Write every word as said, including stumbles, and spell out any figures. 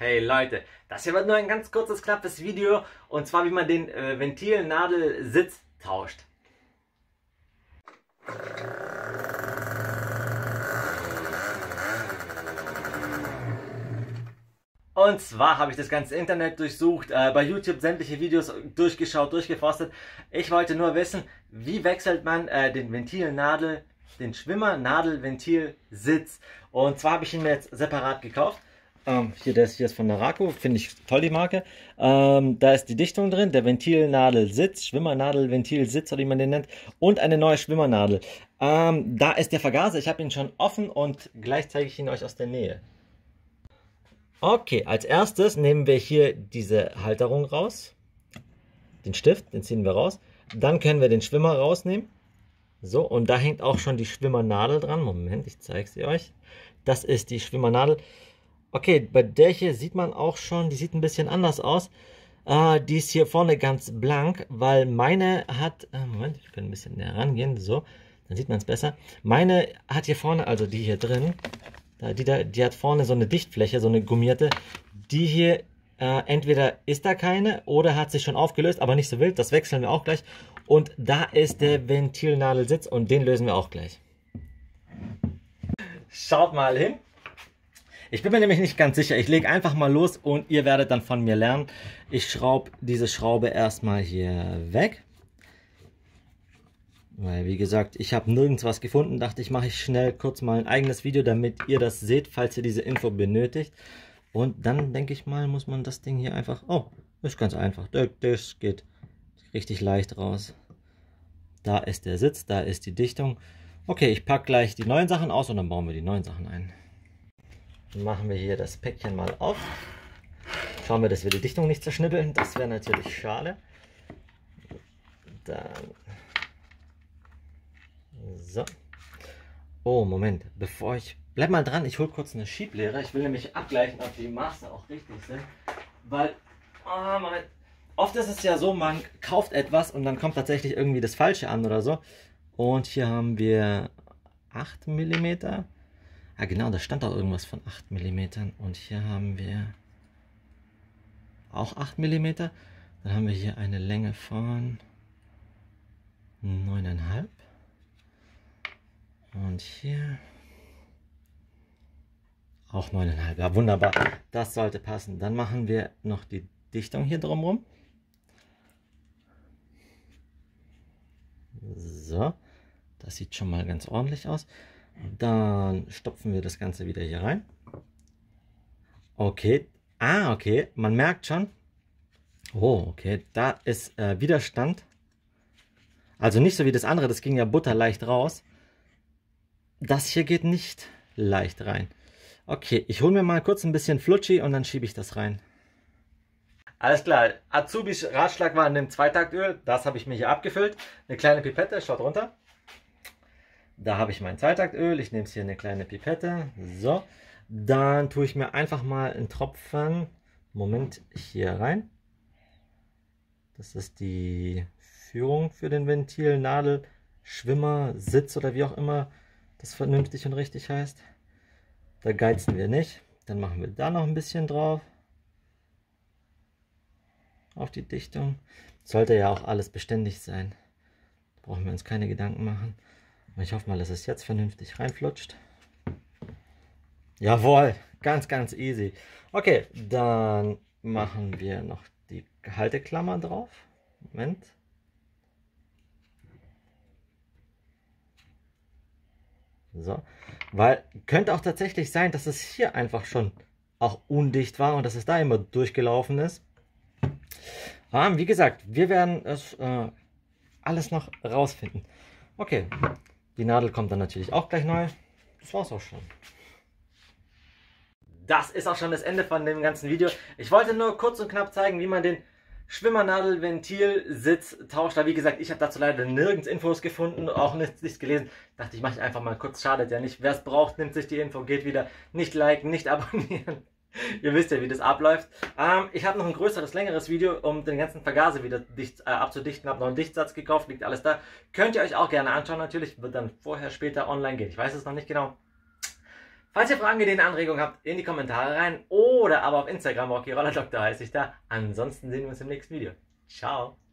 Hey Leute, das hier wird nur ein ganz kurzes, knappes Video und zwar wie man den äh, Ventilnadelsitz tauscht. Und zwar habe ich das ganze Internet durchsucht, äh, bei YouTube sämtliche Videos durchgeschaut, durchgeforstet. Ich wollte nur wissen, wie wechselt man äh, den Ventilnadel, den Schwimmernadelventilsitz. Und zwar habe ich ihn mir jetzt separat gekauft. Ähm, hier, das hier ist von Naraco, finde ich toll, die Marke. Ähm, da ist die Dichtung drin, der Ventilnadelsitz, Schwimmernadelventilsitz, oder wie man den nennt, und eine neue Schwimmernadel. Ähm, da ist der Vergaser, ich habe ihn schon offen und gleich zeige ich ihn euch aus der Nähe. Okay, als erstes nehmen wir hier diese Halterung raus, den Stift, den ziehen wir raus. Dann können wir den Schwimmer rausnehmen. So, und da hängt auch schon die Schwimmernadel dran. Moment, ich zeige sie euch. Das ist die Schwimmernadel. Okay, bei der hier sieht man auch schon, die sieht ein bisschen anders aus. Äh, die ist hier vorne ganz blank, weil meine hat, äh, Moment, ich kann ein bisschen näher rangehen, so, dann sieht man es besser. Meine hat hier vorne, also die hier drin, Die, da, die hat vorne so eine Dichtfläche, so eine gummierte. Die hier, äh, entweder ist da keine oder hat sich schon aufgelöst, aber nicht so wild. Das wechseln wir auch gleich. Und da ist der Ventilnadelsitz und den lösen wir auch gleich. Schaut mal hin. Ich bin mir nämlich nicht ganz sicher. Ich lege einfach mal los und ihr werdet dann von mir lernen. Ich schraube diese Schraube erstmal hier weg. Weil, wie gesagt, ich habe nirgends was gefunden, dachte ich, mache ich schnell kurz mal ein eigenes Video, damit ihr das seht, falls ihr diese Info benötigt. Und dann, denke ich mal, muss man das Ding hier einfach, oh, ist ganz einfach, das geht richtig leicht raus. Da ist der Sitz, da ist die Dichtung. Okay, ich packe gleich die neuen Sachen aus und dann bauen wir die neuen Sachen ein. Dann machen wir hier das Päckchen mal auf. Schauen wir, dass wir die Dichtung nicht zerschnippeln, das wäre natürlich schade. Dann... So. Oh, Moment. Bevor ich... Bleib mal dran, ich hole kurz eine Schieblehre. Ich will nämlich abgleichen, ob die Maße auch richtig sind. Weil... Oh, Moment. Oft ist es ja so, man kauft etwas und dann kommt tatsächlich irgendwie das Falsche an oder so. Und hier haben wir acht Millimeter. Ja genau, da stand auch irgendwas von acht Millimeter. Und hier haben wir auch acht Millimeter. Dann haben wir hier eine Länge von neun Komma fünf. Und hier auch neun Komma fünf. Ja, wunderbar. Das sollte passen. Dann machen wir noch die Dichtung hier drumherum. So. Das sieht schon mal ganz ordentlich aus. Dann stopfen wir das Ganze wieder hier rein. Okay. Ah, okay. Man merkt schon. Oh, okay. Da ist äh, Widerstand. Also nicht so wie das andere. Das ging ja butterleicht raus. Das hier geht nicht leicht rein. Okay, ich hole mir mal kurz ein bisschen Flutschi und dann schiebe ich das rein. Alles klar, Azubis Ratschlag war, nimm Zweitaktöl. Das habe ich mir hier abgefüllt. Eine kleine Pipette, schaut runter. Da habe ich mein Zweitaktöl. Ich nehme es hier eine kleine Pipette. So, dann tue ich mir einfach mal einen Tropfen, Moment, hier rein. Das ist die Führung für den Ventilnadel, Schwimmer, Sitz oder wie auch immer das vernünftig und richtig heißt. Da geizen wir nicht. Dann machen wir da noch ein bisschen drauf. Auf die Dichtung. Sollte ja auch alles beständig sein. Da brauchen wir uns keine Gedanken machen. Und ich hoffe mal, dass es jetzt vernünftig reinflutscht. Jawohl, ganz, ganz easy. Okay, dann machen wir noch die Halteklammer drauf. Moment. So, weil könnte auch tatsächlich sein, dass es hier einfach schon auch undicht war und dass es da immer durchgelaufen ist. Aber wie gesagt, wir werden es äh, alles noch rausfinden. Okay, die Nadel kommt dann natürlich auch gleich neu. Das war's auch schon. Das ist auch schon das Ende von dem ganzen Video. Ich wollte nur kurz und knapp zeigen, wie man den Schwimmernadelventilsitz tauscht. Da wie gesagt, ich habe dazu leider nirgends Infos gefunden, auch nichts, nichts gelesen. Dachte ich, mache ich einfach mal kurz, schadet ja nicht. Wer es braucht, nimmt sich die Info, geht wieder. Nicht liken, nicht abonnieren. Ihr wisst ja, wie das abläuft. Ähm, ich habe noch ein größeres, längeres Video, um den ganzen Vergaser wieder dicht, äh, abzudichten. Habe noch einen Dichtsatz gekauft, liegt alles da. Könnt ihr euch auch gerne anschauen natürlich. Wird dann vorher, später online gehen. Ich weiß es noch nicht genau. Falls ihr Fragen, Ideen, Anregungen habt, in die Kommentare rein oder aber auf Instagram, Rocky Roller Doktor heiße ich da. Ansonsten sehen wir uns im nächsten Video. Ciao.